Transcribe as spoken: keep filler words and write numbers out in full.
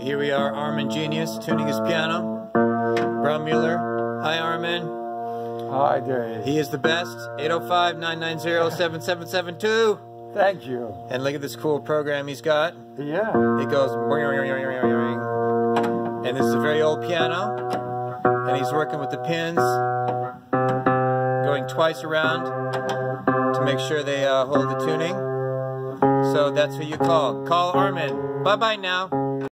Here we are, Armen Genius, tuning his piano. Braumuller. Hi, Armen. Hi, Dave. He is the best. eight oh five, nine nine zero, seven seven seven two. Thank you. And look at this cool program he's got. Yeah. It goes... And this is a very old piano. And he's working with the pins, going twice around to make sure they uh, hold the tuning. So that's who you call. Call Armen. Bye-bye now.